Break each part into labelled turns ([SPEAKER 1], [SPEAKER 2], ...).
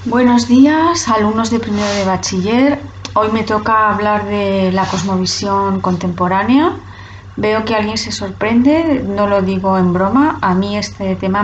[SPEAKER 1] Buenos días, alumnos de primero de bachiller. Hoy me toca hablar de la cosmovisión contemporánea. Veo que alguien se sorprende, no lo digo en broma. A mí este tema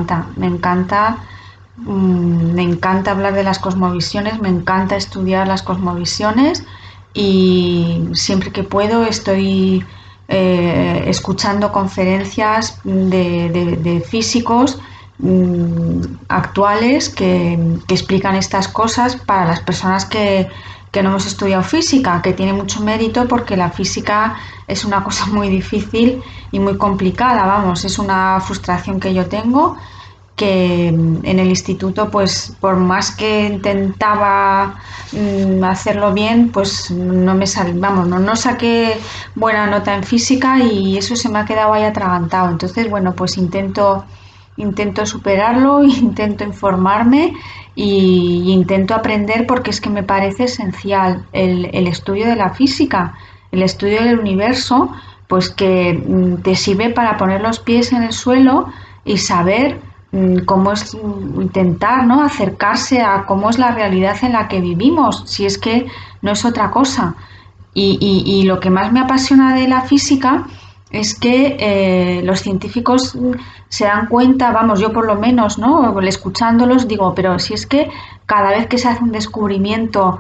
[SPEAKER 1] me encanta hablar de las cosmovisiones, me encanta estudiar las cosmovisiones y siempre que puedo estoy escuchando conferencias de físicos actuales que explican estas cosas para las personas que no hemos estudiado física, que tiene mucho mérito porque la física es una cosa muy difícil y muy complicada, vamos, es una frustración que yo tengo que en el instituto, pues por más que intentaba hacerlo bien, pues no me vamos, no saqué buena nota en física y eso se me ha quedado ahí atragantado. Entonces, bueno, pues intento superarlo, intento informarme y intento aprender porque es que me parece esencial el estudio de la física, el estudio del universo, pues que te sirve para poner los pies en el suelo y saber cómo es intentar, ¿no?, acercarse a cómo es la realidad en la que vivimos, si es que no es otra cosa. Y lo que más me apasiona de la física es que los científicos se dan cuenta, vamos, yo por lo menos, ¿no?, escuchándolos digo, pero si es que cada vez que se hace un descubrimiento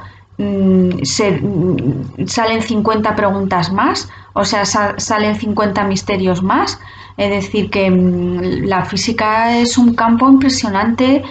[SPEAKER 1] salen 50 preguntas más, o sea, salen 50 misterios más. Es decir, que la física es un campo impresionante,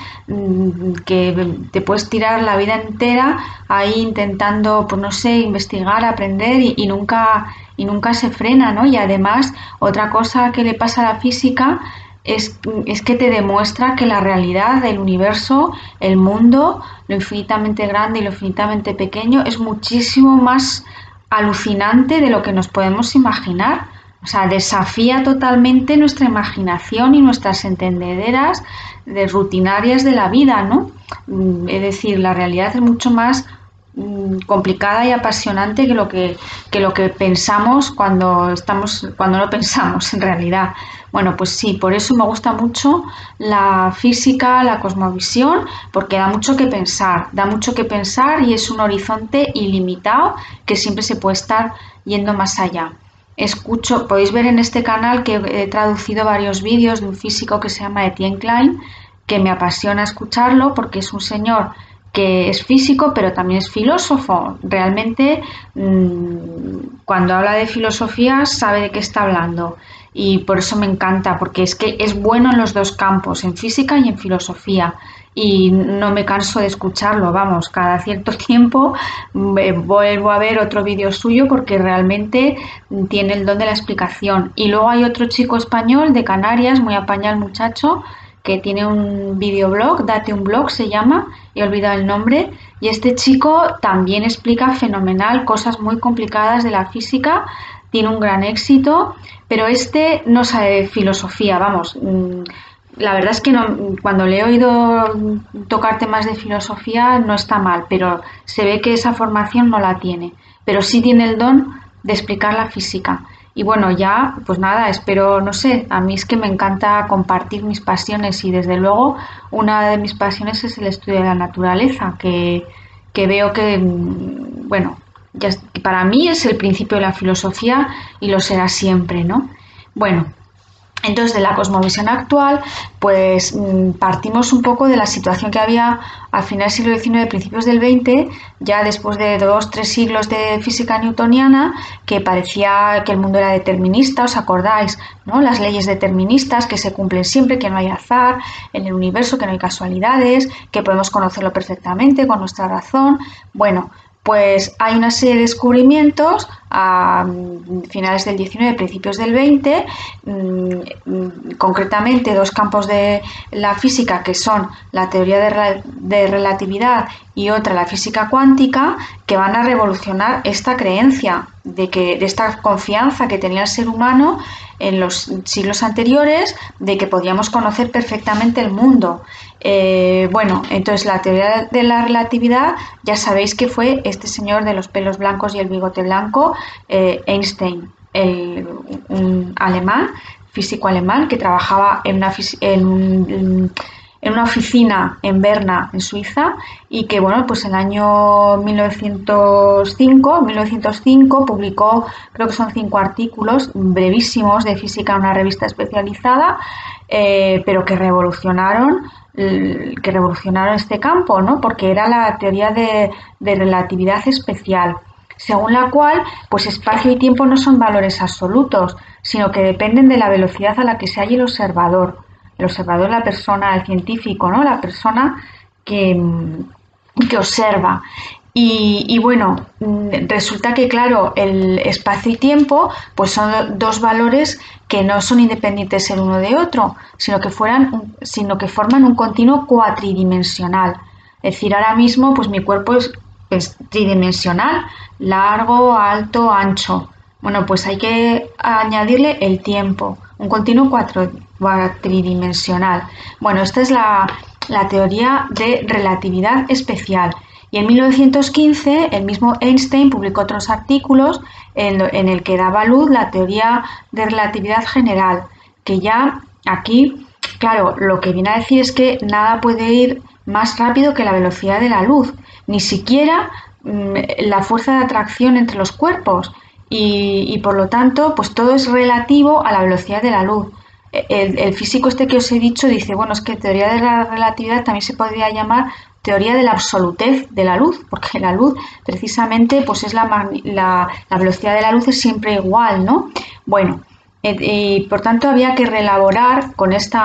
[SPEAKER 1] que te puedes tirar la vida entera ahí intentando, pues no sé, investigar, aprender y nunca se frena, ¿no? Y además, otra cosa que le pasa a la física es que te demuestra que la realidad del universo, el mundo, lo infinitamente grande y lo infinitamente pequeño, es muchísimo más alucinante de lo que nos podemos imaginar. O sea, desafía totalmente nuestra imaginación y nuestras entendederas de rutinarias de la vida, ¿no? Es decir, la realidad es mucho más complicada y apasionante que lo que pensamos cuando no pensamos en realidad. Bueno, pues sí, por eso me gusta mucho la física, la cosmovisión, porque da mucho que pensar y es un horizonte ilimitado que siempre se puede estar yendo más allá. Podéis ver en este canal que he traducido varios vídeos de un físico que se llama Etienne Klein, que me apasiona escucharlo porque es un señor que es físico pero también es filósofo. Realmente cuando habla de filosofía sabe de qué está hablando y por eso me encanta, porque es que es bueno en los dos campos, en física y en filosofía. Y no me canso de escucharlo, vamos, cada cierto tiempo vuelvo a ver otro vídeo suyo porque realmente tiene el don de la explicación. Y luego hay otro chico español de Canarias, muy apañado el muchacho, que tiene un videoblog, Date un blog se llama, he olvidado el nombre, y este chico también explica fenomenal cosas muy complicadas de la física, tiene un gran éxito, pero este no sabe de filosofía, vamos. La verdad es que no, cuando le he oído tocar temas de filosofía no está mal, pero se ve que esa formación no la tiene, pero sí tiene el don de explicar la física. Y bueno, ya, pues nada, espero, no sé, a mí es que me encanta compartir mis pasiones y desde luego una de mis pasiones es el estudio de la naturaleza, que veo que, bueno, que para mí es el principio de la filosofía y lo será siempre, ¿no? Bueno, entonces, de la cosmovisión actual, pues partimos un poco de la situación que había al final del siglo XIX, principios del XX, ya después de 2 o 3 siglos de física newtoniana, que parecía que el mundo era determinista, ¿os acordáis?, ¿no? Las leyes deterministas que se cumplen siempre, que no hay azar en el universo, que no hay casualidades, que podemos conocerlo perfectamente con nuestra razón. Bueno, pues hay una serie de descubrimientos a finales del XIX, principios del XX, concretamente 2 campos de la física que son la teoría de relatividad y otra la física cuántica, que van a revolucionar esta creencia de esta confianza que tenía el ser humano en los siglos anteriores de que podíamos conocer perfectamente el mundo. Bueno, entonces la teoría de la relatividad ya sabéis que fue este señor de los pelos blancos y el bigote blanco, Einstein, un alemán, físico alemán que trabajaba en en una oficina en Berna, en Suiza, y que bueno, pues en el año 1905 publicó, creo que son 5 artículos brevísimos de física en una revista especializada, pero que revolucionaron este campo, ¿no? Porque era la teoría de relatividad especial, según la cual pues espacio y tiempo no son valores absolutos, sino que dependen de la velocidad a la que se halla el observador. El observador es la persona, el científico, ¿no? La persona que observa. Y bueno, resulta que claro, el espacio y tiempo pues son dos valores que no son independientes el uno de otro, sino que forman un continuo cuatridimensional. Es decir, ahora mismo pues mi cuerpo es tridimensional, largo, alto, ancho. Bueno, pues hay que añadirle el tiempo, un continuo cuatridimensional. Bueno, esta es la teoría de relatividad especial. Y en 1915 el mismo Einstein publicó otros artículos en el que daba a luz la teoría de relatividad general, que ya aquí, claro, lo que viene a decir es que nada puede ir más rápido que la velocidad de la luz, ni siquiera la fuerza de atracción entre los cuerpos, y por lo tanto, pues todo es relativo a la velocidad de la luz. El físico este que os he dicho dice, bueno, es que teoría de la relatividad también se podría llamar teoría de la absolutez de la luz, porque la luz precisamente pues es la velocidad de la luz es siempre igual, ¿no? Bueno, por tanto había que reelaborar con este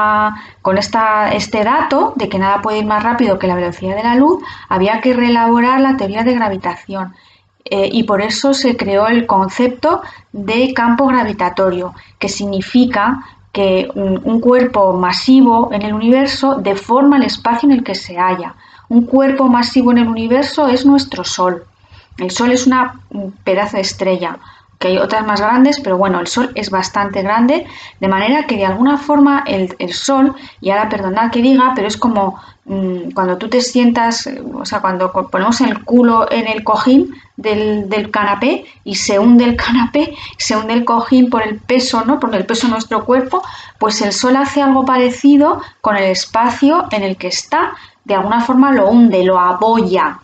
[SPEAKER 1] dato de que nada puede ir más rápido que la velocidad de la luz, había que reelaborar la teoría de gravitación. Y por eso se creó el concepto de campo gravitatorio, que significa que un cuerpo masivo en el universo deforma el espacio en el que se halla. Un cuerpo masivo en el universo es nuestro Sol. El Sol es un pedazo de estrella, que hay otras más grandes, pero bueno, el Sol es bastante grande, de manera que de alguna forma el Sol, y ahora perdonad que diga, pero es como cuando tú te sientas, o sea, cuando ponemos el culo en el cojín del canapé y se hunde el canapé, se hunde el cojín por el peso, ¿no? Por el peso de nuestro cuerpo, pues el Sol hace algo parecido con el espacio en el que está, de alguna forma lo hunde, lo abolla,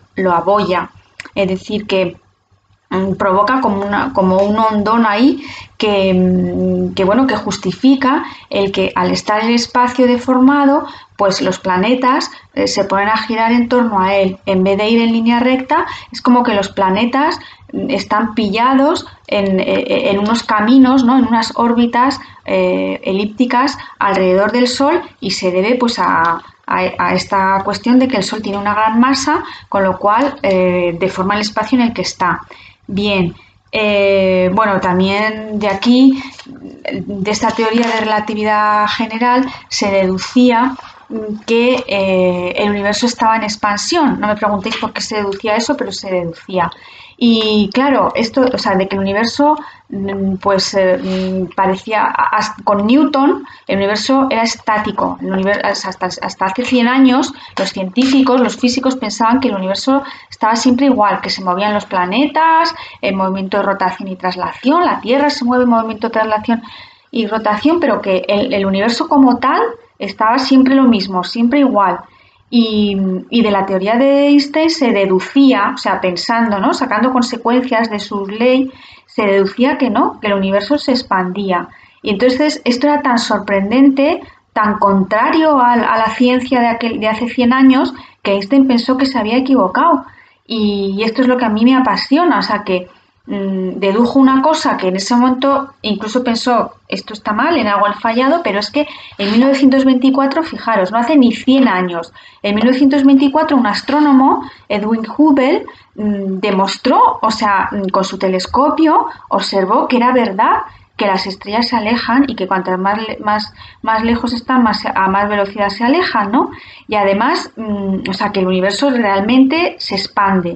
[SPEAKER 1] es decir, que provoca como un hondón ahí que bueno, que justifica el que al estar el espacio deformado, pues los planetas se ponen a girar en torno a él. En vez de ir en línea recta, es como que los planetas están pillados en unos caminos, ¿no? En unas órbitas elípticas alrededor del Sol, y se debe pues a esta cuestión de que el Sol tiene una gran masa, con lo cual deforma el espacio en el que está. Bien, bueno, también de aquí, de esta teoría de relatividad general, se deducía que el universo estaba en expansión. No me preguntéis por qué se deducía eso, pero se deducía. Y claro, esto, o sea, de que el universo, pues parecía, con Newton, el universo era estático. Hasta hace 100 años, los científicos, los físicos pensaban que el universo estaba siempre igual, que se movían los planetas, en movimiento de rotación y traslación, la Tierra se mueve en movimiento de traslación y rotación, pero que el universo como tal estaba siempre lo mismo, siempre igual. Y de la teoría de Einstein se deducía, o sea, pensando, ¿no? Sacando consecuencias de su ley, se deducía que no, que el universo se expandía. Y entonces esto era tan sorprendente, tan contrario a la ciencia de hace 100 años, que Einstein pensó que se había equivocado. Y esto es lo que a mí me apasiona, o sea, que dedujo una cosa que en ese momento incluso pensó, esto está mal, en algo han fallado, pero es que en 1924, fijaros, no hace ni 100 años, en 1924 un astrónomo, Edwin Hubble, demostró, o sea, con su telescopio, observó que era verdad que las estrellas se alejan y que cuantas más lejos están, a más velocidad se alejan, ¿no? Y además, o sea, que el universo realmente se expande.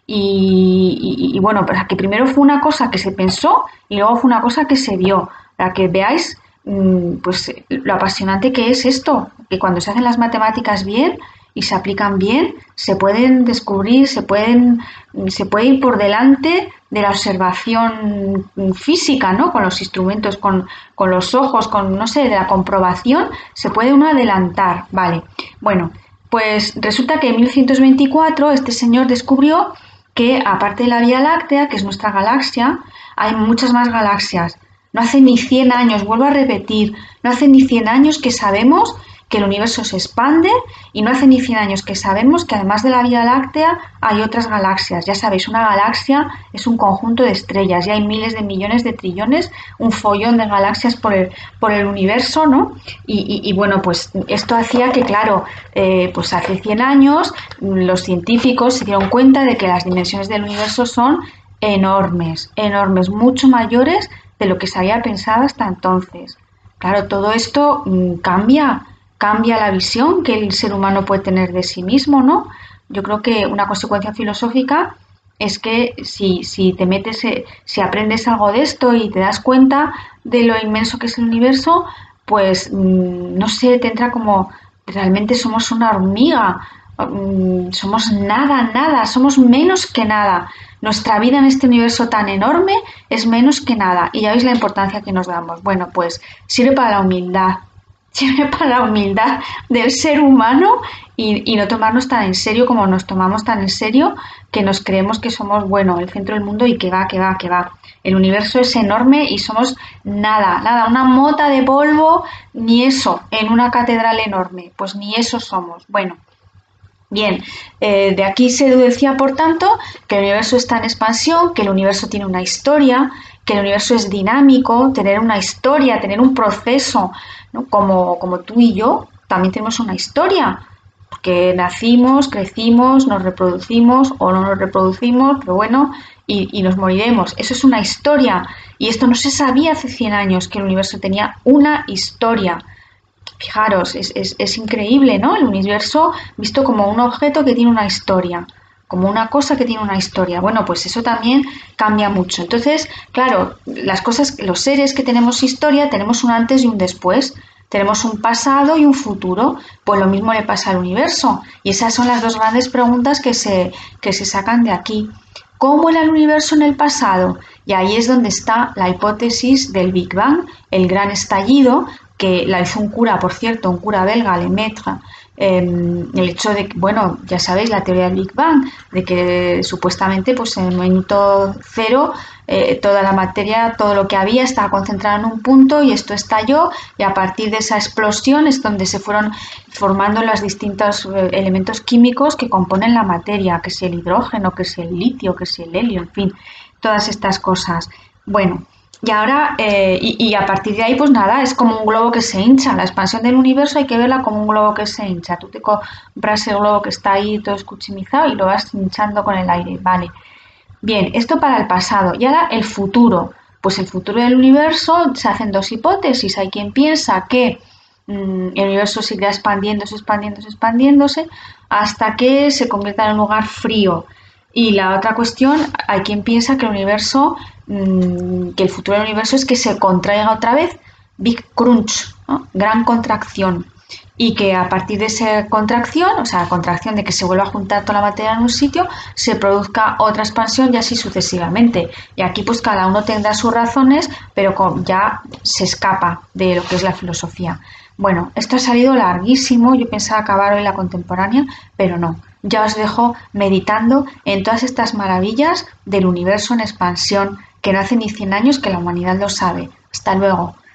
[SPEAKER 1] Y bueno, para que primero fue una cosa que se pensó y luego fue una cosa que se vio, para que veáis pues lo apasionante que es esto, que cuando se hacen las matemáticas bien y se aplican bien, se pueden descubrir, se puede ir por delante de la observación física, ¿no? Con los instrumentos, con los ojos, con, no sé, de la comprobación, se puede uno adelantar, ¿vale? Bueno, pues resulta que en 1924 este señor descubrió que aparte de la Vía Láctea, que es nuestra galaxia, hay muchas más galaxias. No hace ni 100 años, vuelvo a repetir, no hace ni 100 años que sabemos que el universo se expande y no hace ni 100 años que sabemos que además de la Vía Láctea hay otras galaxias. Ya sabéis, una galaxia es un conjunto de estrellas y hay miles de millones de trillones, un follón de galaxias por el universo, ¿no? Y bueno, pues esto hacía que, claro, pues hace 100 años los científicos se dieron cuenta de que las dimensiones del universo son enormes, enormes, mucho mayores de lo que se había pensado hasta entonces. Claro, todo esto cambia la visión que el ser humano puede tener de sí mismo, ¿no? Yo creo que una consecuencia filosófica es que si te metes, si aprendes algo de esto y te das cuenta de lo inmenso que es el universo, pues no sé, te entra como realmente somos una hormiga, somos nada, nada, somos menos que nada. Nuestra vida en este universo tan enorme es menos que nada y ya veis la importancia que nos damos. Bueno, pues sirve para la humildad, sirve para la humildad del ser humano y no tomarnos tan en serio como nos tomamos tan en serio que nos creemos que somos, bueno, el centro del mundo y que va, que va, que va. El universo es enorme y somos nada, nada, una mota de polvo, ni eso, en una catedral enorme, pues ni eso somos. Bueno, bien, de aquí se deducía, por tanto, que el universo está en expansión, que el universo tiene una historia, que el universo es dinámico, tener una historia, tener un proceso, ¿no? Como tú y yo, también tenemos una historia, porque nacimos, crecimos, nos reproducimos o no nos reproducimos, pero bueno, y nos moriremos. Eso es una historia, y esto no se sabía hace 100 años, que el universo tenía una historia. Fijaros, es increíble, ¿no? El universo visto como un objeto que tiene una historia, como una cosa que tiene una historia. Bueno, pues eso también cambia mucho. Entonces, claro, las cosas, los seres que tenemos historia, tenemos un antes y un después. Tenemos un pasado y un futuro. Pues lo mismo le pasa al universo. Y esas son las dos grandes preguntas que se sacan de aquí. ¿Cómo era el universo en el pasado? Y ahí es donde está la hipótesis del Big Bang, el gran estallido, que la hizo un cura, por cierto, un cura belga, Lemaitre. El hecho de que, bueno, ya sabéis la teoría del Big Bang, de que supuestamente pues en el minuto cero toda la materia, todo lo que había estaba concentrado en un punto y esto estalló y a partir de esa explosión es donde se fueron formando los distintos elementos químicos que componen la materia, que si el hidrógeno, que si el litio, que si el helio, en fin, todas estas cosas. Bueno, y ahora, y a partir de ahí, pues nada, es como un globo que se hincha. La expansión del universo hay que verla como un globo que se hincha. Tú te compras el globo que está ahí todo escuchimizado y lo vas hinchando con el aire, vale. Bien, esto para el pasado. Y ahora el futuro. Pues el futuro del universo se hacen dos hipótesis. Hay quien piensa que el universo seguirá expandiéndose, expandiéndose, expandiéndose hasta que se convierta en un lugar frío. Y la otra cuestión, hay quien piensa que el universo, que el futuro del universo es que se contraiga otra vez, Big Crunch, ¿no? Gran contracción. Y que a partir de esa contracción, o sea, la contracción de que se vuelva a juntar toda la materia en un sitio, se produzca otra expansión y así sucesivamente. Y aquí pues cada uno tendrá sus razones, pero ya se escapa de lo que es la filosofía. Bueno, esto ha salido larguísimo, yo pensaba acabar hoy la contemporánea, pero no. Ya os dejo meditando en todas estas maravillas del universo en expansión, que no hace ni 100 años que la humanidad lo sabe. Hasta luego.